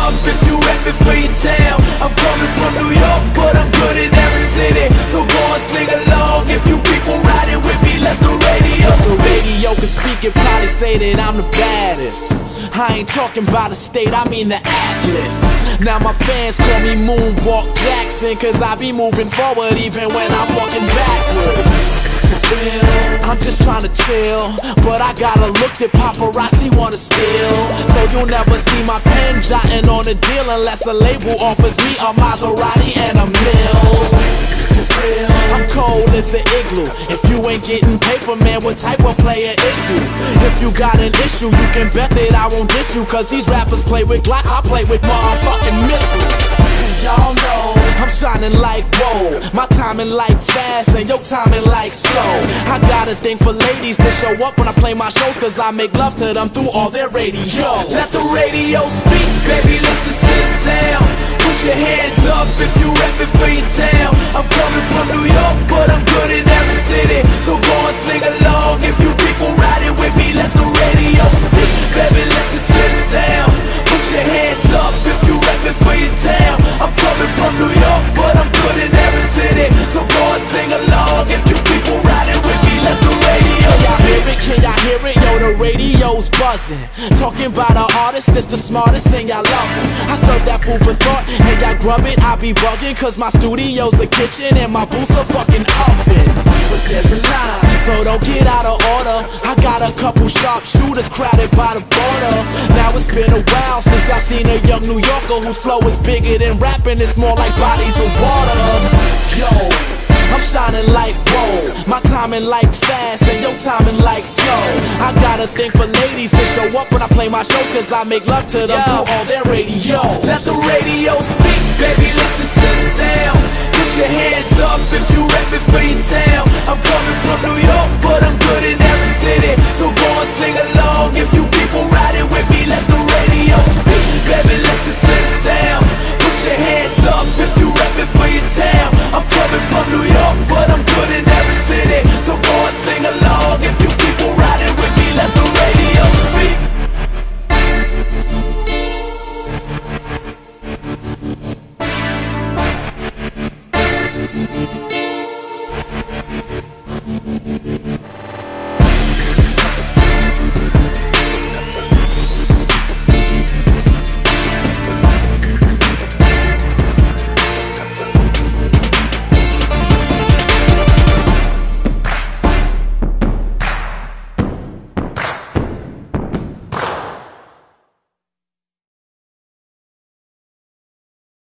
up if you reppin' for your town. I'm coming from New York, but I'm good in every city. So go and sing along if you people riding with me. Let the radio speak. speak. The radio can speak and probably say that I'm the baddest. I ain't talking about a state, I mean the Atlas. Now my fans call me Moonwalk Jackson, cause I be moving forward even when I'm walking backwards. I'm just trying to chill, but I got a look that paparazzi wanna steal. So you'll never see my pen jotting on a deal unless a label offers me a Maserati and a mill. I'm cold as an igloo. If you ain't getting paper, man, what type of player is you? If you got an issue, you can bet that I won't diss you, cause these rappers play with Glocks, I play with motherfucking missiles. Y'all know I'm shining like whoa, my timing like fast and your timing like slow. I got a thing for ladies that show up when I play my shows, cause I make love to them through all their radio. Let the radio speak, baby, listen to the sound. Put your hands up if you reppin' for your town. I'm coming from New York, but I'm good in every city. So go and sing along if you people riding with me. Let the radio speak, baby, listen to the sound. Put your hands up if you reppin' for your town. I'm coming from New York, but I'm good in every city. So go and sing along if you people riding with me. Let the radio speak. Can y'all hear it? Yo, the radio's buzzing, talking about an artist that's the smartest and y'all love him. I serve that food for thought and y'all grub it. I be bugging cause my studio's a kitchen and my booth's a fucking oven. But there's a line, so don't get out of order. I got a couple sharpshooters crowded by the border. Now it's been a while since I've seen a young New Yorker whose flow is bigger than rapping. It's more like bodies of water. Yo, I'm shining like whoa, my timing like fast and your timing like slow. I got a thing for ladies that show up when I play my shows, cause I make love to them through all their radio. Let the radio speak, baby, listen to the sound. Put your hands up if you reppin' for your town. I'm coming from New York, but I'm good in every city. So go and sing along if you people riding with me. Let the radio